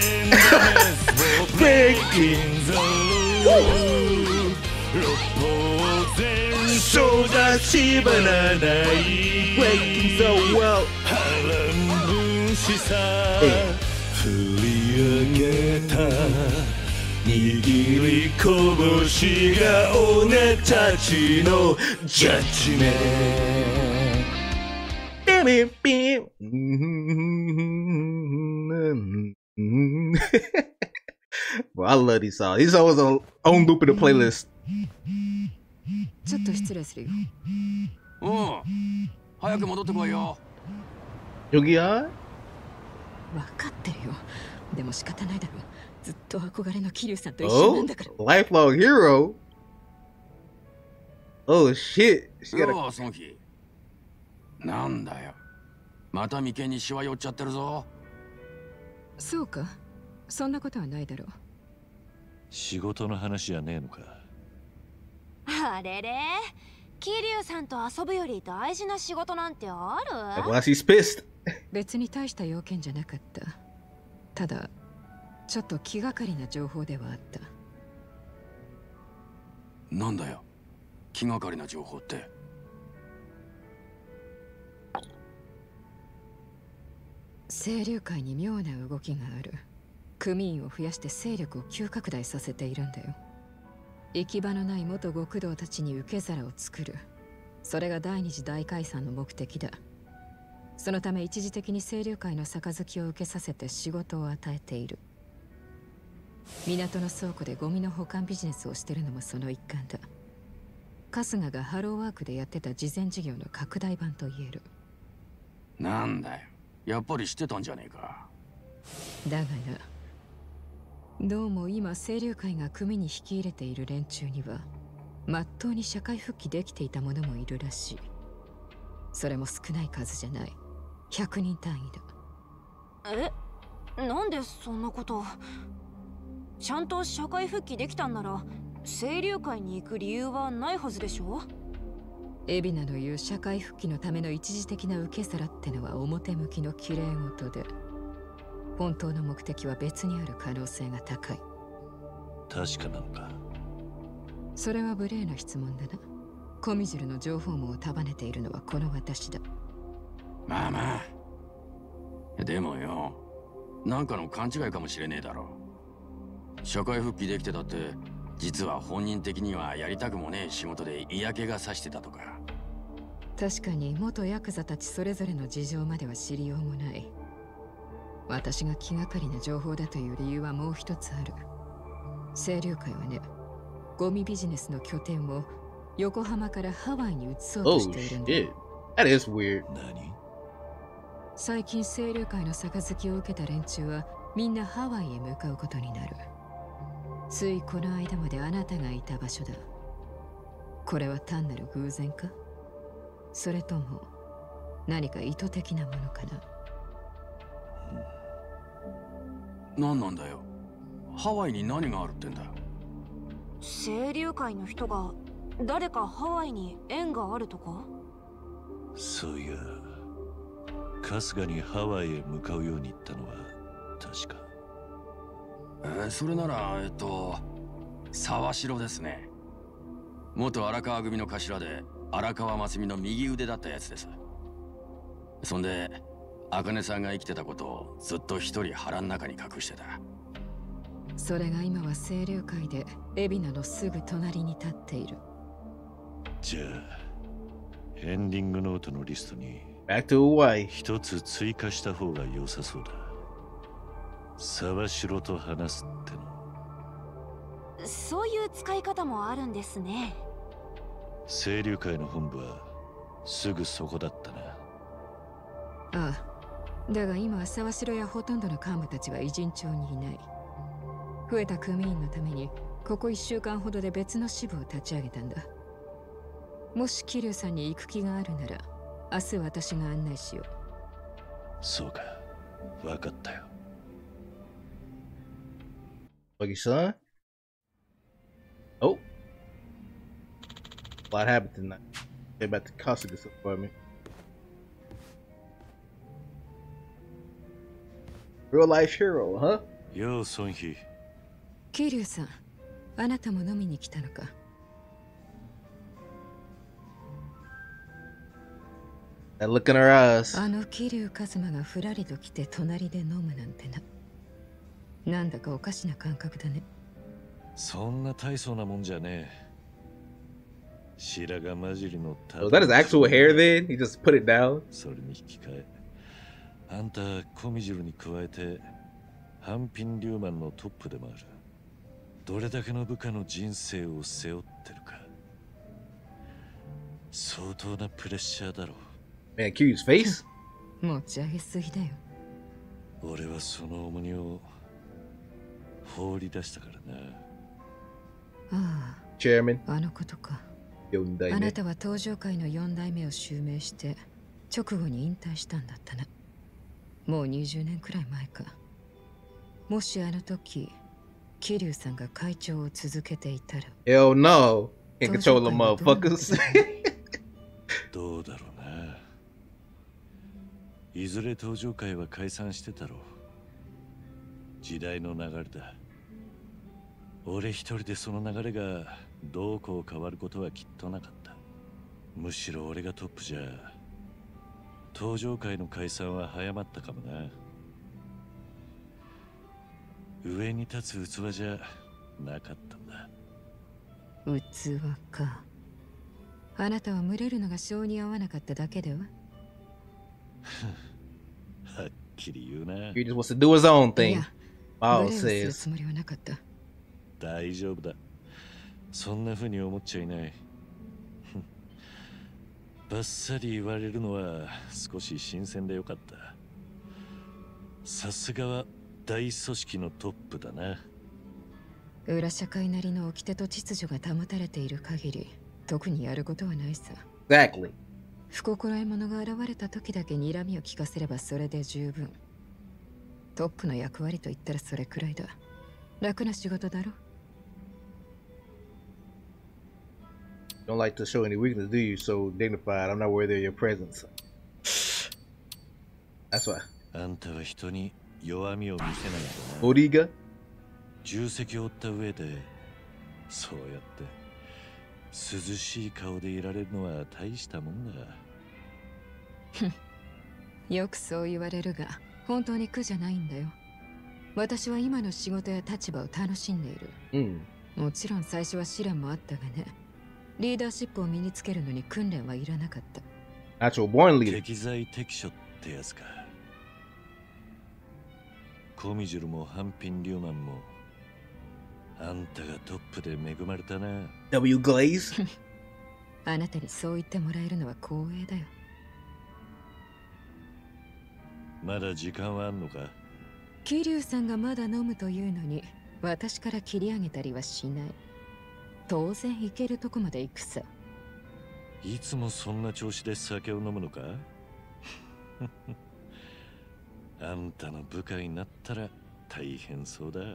Breaking the law, 六方全書が縛らない Breaking the world 波乱分子さ振り上げた握り拳が俺たちのジャッジメント。ビンビン。Well, I love these songs. These songs are on loop in the playlist. ちょっと失礼するよ。 うん。早く戻ってこいよ。 ヨギア？ 分かってるよ。でも仕方ないだろう。ずっと憧れの桐生さんと一緒なんだから。 Oh, lifelong hero. Oh shit. She got a... ソンキ。なんだよ。また眉間にシワ寄っちゃってるぞ。 そうか。そんなことはないだろう。 仕事の話じゃねえのか。 あれれ、桐生さんと遊ぶより大事な仕事なんてある？ Well, she's pissed. 別に大した要件じゃなかった。ただちょっと気がかりな情報ではあった。 なんだよ、気がかりな情報って。 清流会に妙な動きがある。組員を増やして勢力を急拡大させているんだよ。行き場のない元極道たちに受け皿を作る。それが第二次大解散の目的だ。そのため一時的に清流会の杯を受けさせて仕事を与えている。港の倉庫でゴミの保管ビジネスをしてるのもその一環だ。春日がハローワークでやってた慈善事業の拡大版と言える。 なんだよ、やっぱり知ってたんじゃねえか。 だがな、どうも今清流会が組に引き入れている連中にはまっとうに社会復帰できていた者もいるらしい。それも少ない数じゃない。ひゃくにん単位だ。 え、なんでそんなこと。ちゃんと社会復帰できたんなら清流会に行く理由はないはずでしょ。 海老名の言う社会復帰のための一時的な受け皿ってのは表向きの綺麗事で、本当の目的は別にある可能性が高い。 確かなのか。 それは無礼な質問だな。コミジルの情報網を束ねているのはこの私だ。 まあまあ、でもよ、なんかの勘違いかもしれねえだろ。社会復帰できてたって実は本人的にはやりたくもねえ仕事で嫌気がさしてたとか。 確かに元ヤクザたちそれぞれの事情までは知りようもない。私が気がかりな情報だという理由はもう一つある。清流会はね、ゴミビジネスの拠点を横浜からハワイに移そうとしているんだ。 Oh shit. That is weird. 何？ 最近清流会の杯を受けた連中はみんなハワイへ向かうことになる。ついこの間まであなたがいた場所だ。これは単なる偶然か？それとも何か意図的なものかな？ 何なんだよ、ハワイに何があるってんだ。 清流会の人が誰かハワイに縁があるとか？ そういや、春日にハワイへ向かうように言ったのは確か。 えー、それならえっと沢城ですね。元荒川組の頭で荒川真澄の右腕だったやつです。そんで茜さんが生きてたことをずっと一人腹の中に隠してた。 それが今は清流会で海老名のすぐ隣に立っている。 じゃあエンディングノートのリストに Back to Hawaii. 一つ追加した方が良さそうだ。 沢城と話すっての。 そういう使い方もあるんですね。 清流会の本部はすぐそこだったな。 ああ、だが今は沢城やほとんどの幹部たちが偉人町にいない。増えた組員のためにここいっしゅうかんほどで別の支部を立ち上げたんだ。もし桐生さんに行く気があるなら明日私が案内しよう。 そうか、分かったよ。 Lucky son? Oh. What happened tonight? They're about to cost this apartment. Real life hero, huh? よう、ソンヒ。 桐生さん、あなたも飲みに来たのか。 That look in her eyes. あの桐生一馬がふらりと来て隣で飲むなんてな。なんだかおかしな感覚だね。 そんな大層なもんじゃねえ。白髪混じりのた。 Was that his actual hair then? He just put it down? それに引き換え、あんたコミジルに加えて半品リューマンのトップでもある。どれだけの部下の人生を背負ってるか。相当なプレッシャーだろう。 Man, Q's face? 持ち上げすぎだよ。 俺はその重荷を放り出したからな。 ああ、 Chairman. あのことか。 よん代目。 あなたは登場界のよん代目を襲名して直後に引退したんだったな。もうにじゅうねんくらい前か。もしあの時桐生さんが会長を続けていたら。 Hell no. Can't control the motherfuckers. どうだろうな。いずれ登場会は解散してたろう。時代の流れだ。俺一人でその流れがどうこう変わることはきっとなかった。むしろ俺がトップじゃ登場会の解散は早まったかもな。上に立つ器じゃなかったんだ。 器か。あなたは群れるのが性に合わなかっただけでは。 はっきり言うな。 He just wants to do his own thing. いや、 Wow 群れをする says. つもりはなかった。 大丈夫だ。そんな風に思っちゃいない。バッサリ言われるのは少し新鮮でよかった。さすがは大組織のトップだな。 裏社会なりの掟と秩序が保たれている限り特にやることはないさ。 Exactly. 不心得者が現れた時だけ睨みを聞かせればそれで十分。トップの役割と言ったらそれくらいだ。楽な仕事だろ。 Don't like to show any weakness, do you? So dignified. I'm not worthy of your presence. That's why. あんたは人に弱みを見せないんだな。 ボディが重責を負った上でそうやって涼しい顔でいられるのは大したもんだ。 よくそう言われるが本当に苦じゃないんだよ。私は今の仕事や立場を楽しんでいる。 うん。 もちろん最初は試練もあったがね。リーダーシップを身につけるのに訓練はいらなかった。 Natural born leader. 適材適所ってやつか。コミジュルもハンピン・リューマンもあんたがトップで恵まれたな。 W Glaze. あなたにそう言ってもらえるのは光栄だよ。 まだ時間はあんのか。 桐生さんがまだ飲むというのに私から切り上げたりはしない。当然行けるとこまで行くさ。 いつもそんな調子で酒を飲むのか。あんたの部下になったら大変そうだ。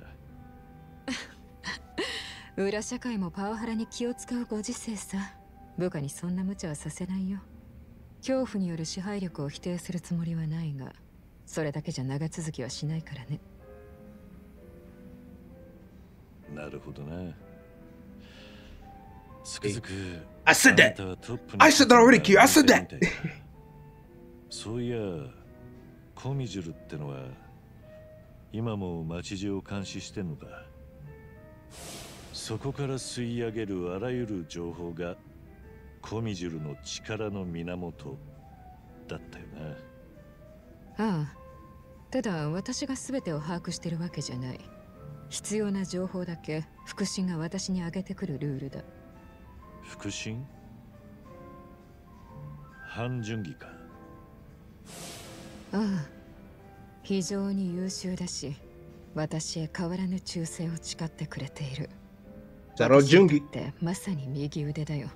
裏社会もパワハラに気を使うご時世さ。部下にそんな無茶はさせないよ。恐怖による支配力を否定するつもりはないが、それだけじゃ長続きはしないからね。 なるほどな。つくづく I said that. I said that already, Q. I said that. そういや、コミジュルってのは今も街中を監視してんのか。そこから吸い上げるあらゆる情報がコミジュルの力の源だったよな。 ああ、 ただ私が全てを把握してるわけじゃない。必要な情報だけ腹心が私に上げてくるルールだ。 腹心？半純義か。 ああ、非常に優秀だし、私へ変わらぬ忠誠を誓ってくれている。 ザロ純義ってまさに右腕だよ。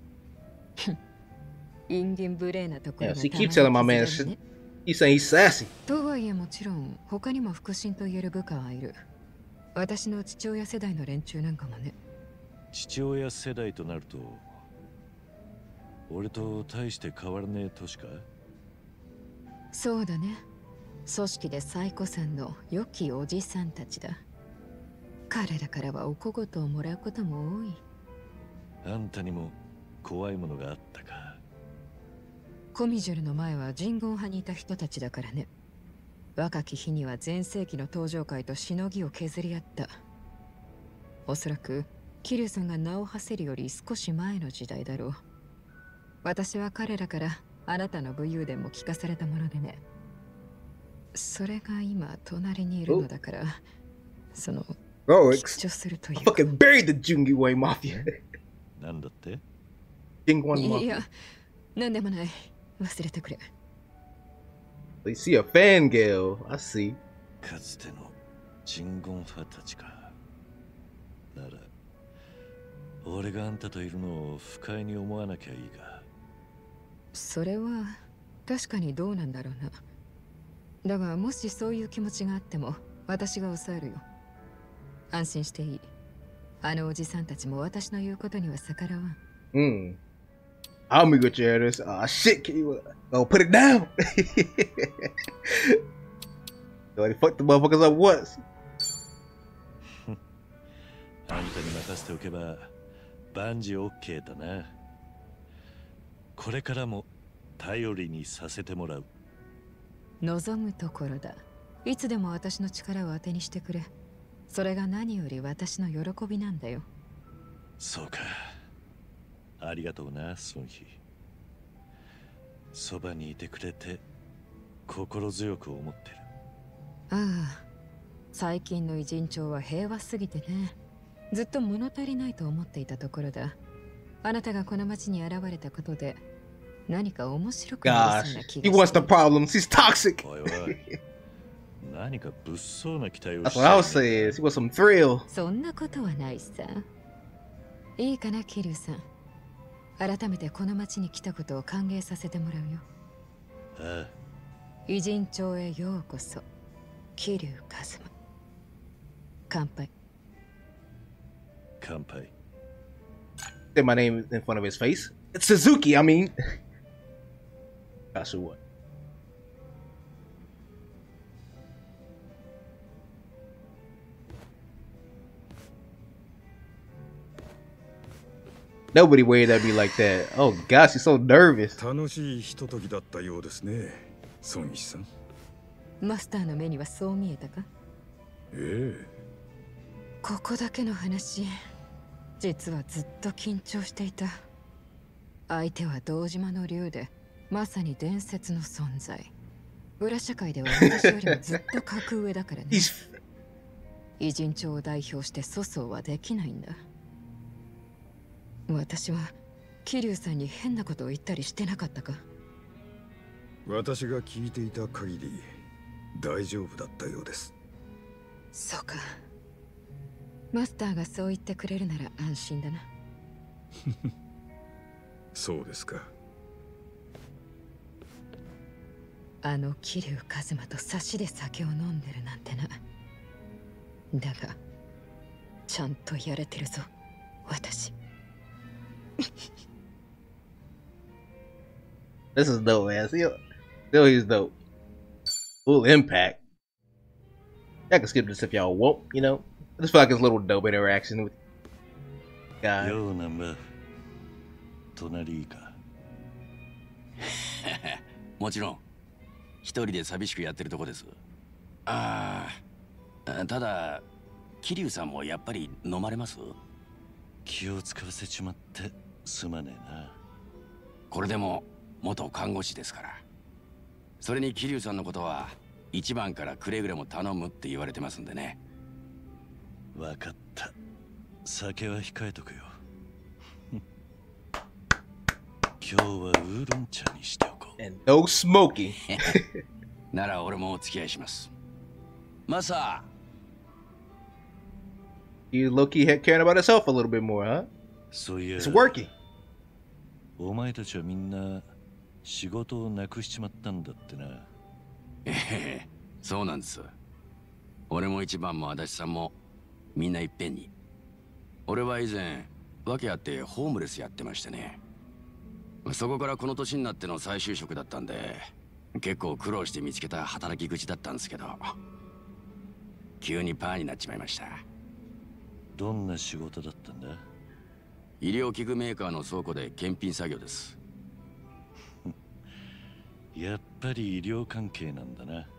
インゲン無礼なところが。 Yeah, she keeps telling my man shit. He's saying he's sassy. とはいえもちろん他にも腹心と言える部下はいる。私の父親世代の連中なんかもね。 父親世代となると俺と大して変わらねえ年か。 そうだね。組織で最古参の良きおじさんたちだ。彼らからはお小言をもらうことも多い。 あんたにも怖いものがあったか。 コミジュルの前は人言派にいた人たちだからね。若き日には全盛期の登場会としのぎを削り合った。おそらくキリュウさんが名を馳せるより少し前の時代だろう。私は彼らからあなたの武勇伝も聞かされたものでね。それが今隣にいるのだから、その Bro, 緊張するという I fucking buried the Jungiway Mafia. なんだって？ Jingwan い Mafia. や、なんでもない。忘れてくれ。 You see a fangirl. I see. かつての人言派たちか。なら、俺があんたといるのを不快に思わなきゃいいが。 それは確かにどうなんだろうな。だがもしそういう気持ちがあっても私が抑えるよ。安心していい。あのおじさんたちも私の言うことには逆らわん。 うん。I'll be with you at this. Ah, shit, can you go put it down? Already fucked the motherfuckers up once. あんたに任せておけば万事 OK だな。これからも頼りにさせてもらう。 望むところだ。いつでも私の力を当てにしてくれ。それが何より私の喜びなんだよ。 そうか。ありがとうな、ソンヒ。そばにいてくれて心強く思ってる。 ああ、最近の偉人帳は平和すぎてね。ずっと物足りないと思っていたところだ。あなたがこの町に現れたことで何か面白くなりそうな気がする。 Gosh, he wants the problems. He's toxic. おいおい。何か物騒な期待を That's what I was saying. He wants some thrill. そんなことはないさ。いいかな、キリュウさん。改めてこの町に来たことを歓迎させてもらうよ。 ああ。 偉人帳へようこそ、キリュウカズマ。乾杯。 乾杯。 Say my name in front of his face. It's Suzuki, I mean. Gosh, what? Nobody waved at me like that. Oh gosh, he's so nervous. 楽しいひとときだったようですね、ソンイさん。 マスターの目にはそう見えたか？ ええ。 ここだけの話、実はずっと緊張していた。相手は堂島の竜で、まさに伝説の存在。裏社会では私よりもずっと格上だからね。偉人帳を代表して粗相はできないんだ。私は桐生さんに変なことを言ったりしてなかったか？ 私が聞いていた限り大丈夫だったようです。 そうか。マスターがそう言ってくれるなら安心だな。 そうですか。 あの桐生一馬と差しで酒を飲んでるなんてな。だがちゃんとやれてるぞ、私。 This is dope, man. Still, still he's dope. Full impact. I can skip this if y'all want, you know. I just feel like it's a little dope interaction with guys. Yo, number. 隣いいか。 もちろん。一人で寂しくやってるとこです。ああ、ただ、桐生さんもやっぱり飲まれます？ 気を使わせちまってすまねえな。 これでも元看護師ですから。それに桐生さんのことは一番からくれぐれも頼むって言われてますんでね。 わかった。酒は控えとくよ。今日はウーロン茶にしておこう。 And no smoking. なら俺もお付き合いします。マサ。 You low-key caring about himself a little bit more, huh? そういや。 It's working. お前たちはみんな仕事をなくしちまったんだってな。 ええ、そうなんです。俺も一番も足立さんもみんないっぺんに。俺は以前訳あってホームレスやってましてね。そこからこの年になっての再就職だったんで、結構苦労して見つけた働き口だったんですけど、急にパーになっちまいました。 どんな仕事だったんだ？ 医療器具メーカーの倉庫で検品作業です。 やっぱり医療関係なんだな。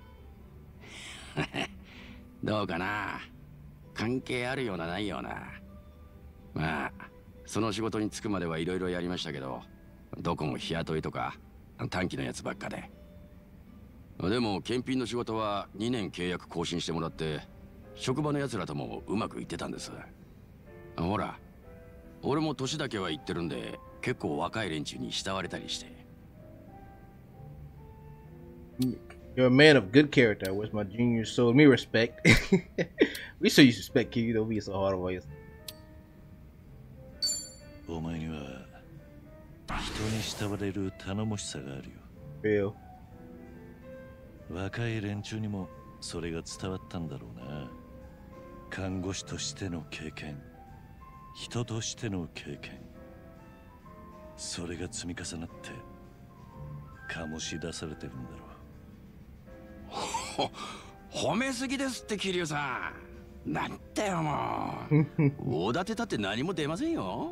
どうかな。関係あるようなないような。まあその仕事に就くまではいろいろやりましたけど、どこも日雇いとか短期のやつばっかで。でも検品の仕事はにねん契約更新してもらって、職場のやつらともうまくいってたんです。ほら俺も年だけは行ってるんで、結構若い連中に慕われたりして。 You're a man of good character. Where's my junior showed me respect. We show you respect, kid. You don't be so hard on us. お前には人に慕われる頼もしさがあるよ。 Real. 若い連中にもそれが伝わったんだろうな。看護師としての経験、人としての経験、それが積み重なって醸し出されてるんだろう。 ほ褒めすぎですって桐生さん。なんだよもう。大立てたって何も出ませんよ。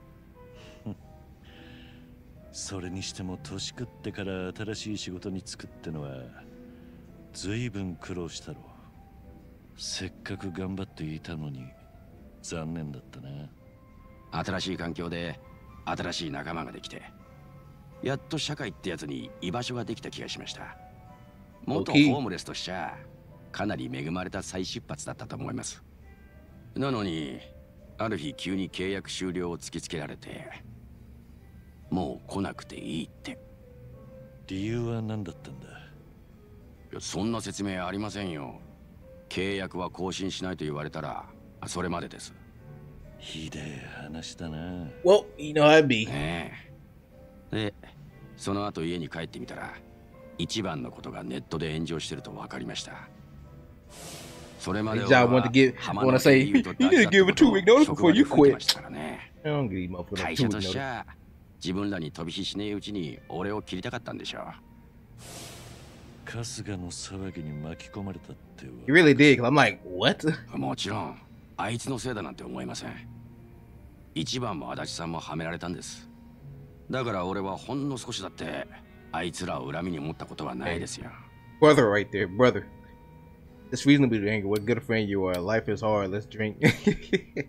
それにしても年食ってから新しい仕事に就くってのは随分苦労したろう。せっかく頑張っていたのに残念だったな。 新しい環境で新しい仲間ができて、やっと社会ってやつに居場所ができた気がしました。元ホームレスとしちゃかなり恵まれた再出発だったと思います。なのにある日急に契約終了を突きつけられて、もう来なくていいって。 理由は何だったんだ？ いや、そんな説明ありませんよ。契約は更新しないと言われたらそれまでです。 ひでえ話だな。 Well, you know I'd be. ねえ。で、その後家に帰ってみたら、一番のことがネットで炎上してると分かりました。それまでは浜野家に言うと大事だってことを職場で吹いてましたからね。会社としちゃ自分らに飛び火しねえうちに俺を切りたかったんでしょう。 春日の騒ぎに巻き込まれたっては。 You really did. I'm like, what? もちろんあいつのせいだなんて思いません。一番も足立さんもはめられたんです。だから俺はほんの少しだってあいつらを恨みに思ったことはないですよ。 Brother right there, brother. It's reasonably angry. What good a friend you are. Life is hard. Let's drink. Yeah,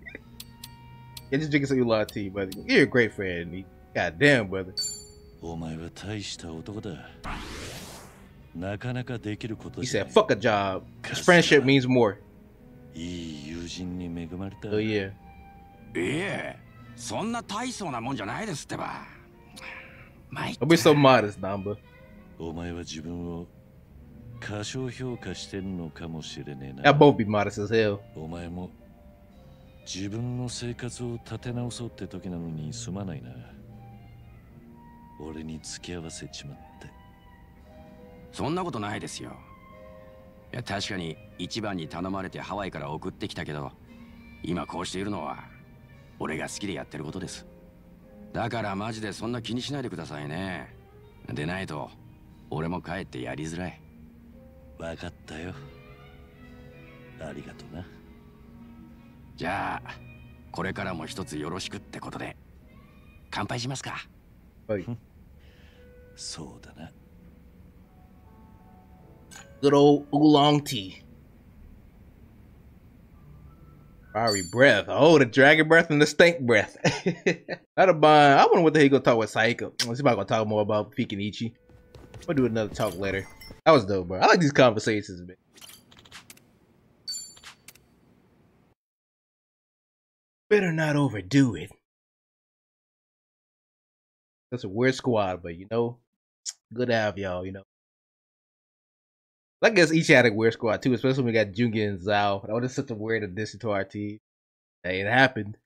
just drinking some lot of tea, brother. You're a great friend. God damn, brother. お前は大した男だ。なかなかできること He said, fuck a job. His friendship means more. いい友人に恵まれた。 Oh, yeah. いえ、そんな大層なもんじゃないですってば。 Don't be so modest, Namba. お前は自分を過小評価してんのかもしれねえ I'll な。 both be modest as hell. お前も自分の生活を立て直そうって時なのにすまないな。俺に付き合わせちまって。 そんなことないですよ。いや、確かに一番に頼まれてハワイから送ってきたけど、今こうしているのは俺が好きでやってることです。だからマジでそんな気にしないでくださいね。でないと俺も帰ってやりづらい。 わかったよ。ありがとうな。 じゃあこれからも一つよろしくってことで乾杯しますか。 はい。 そうだな。 Good old oolong tea. Fiery breath. Oh, the dragon breath and the stink breath. That'll bind. I wonder what the hell he gonna talk with Saika. Let's see if I'm gonna talk more about Pika and Ichi. We'll do another talk later. That was dope, bro. I like these conversations, man. Better not overdo it. That's a weird squad, but you know, good to have y'all, you know. I guess each had a weird squad too, especially when we got Jungi and Zhao. That was just such a weird addition to our team. Hey, it happened.